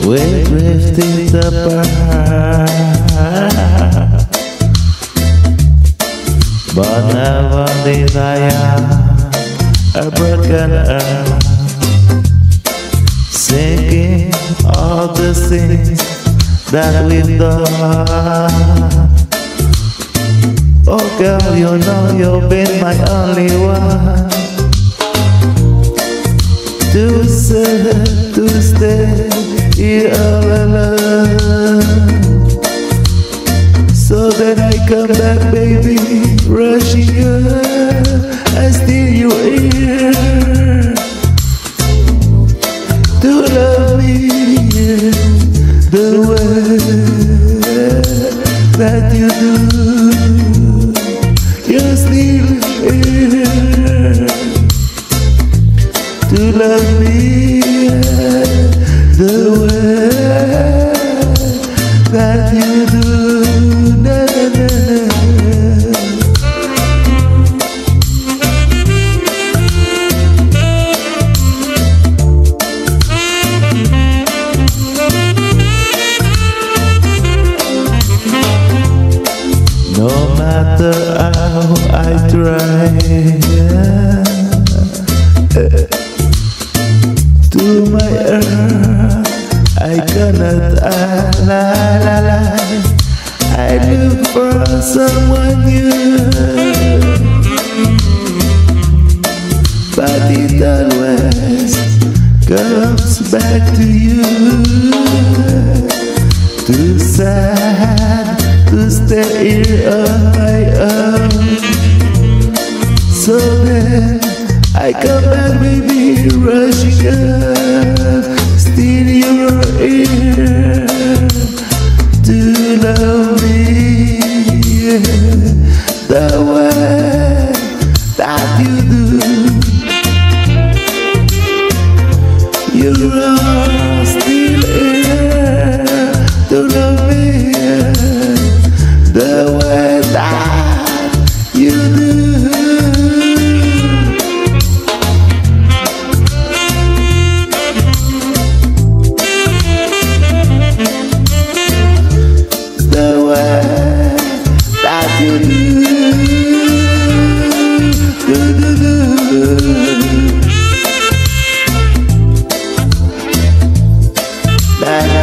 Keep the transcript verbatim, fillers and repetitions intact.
we're drifting apart, but never desire a broken earth, singing all the things that we've done. Oh girl, you know you've been my only one, to say, to stay here all alone. So then I come back, baby, rushing you, I steal you here to love me the way that you do. You're still here to love me the way that you do. Na, na, na, no matter how I try to my earth, I cannot uh, la, la, la. I look for someone new, but it always comes back to you. Too sad to stay here on my own. So then I come back, baby, rushing up, still you're here to love me the way that you do. You're still here to love me the way that you do. The way that you do, do, do, do. That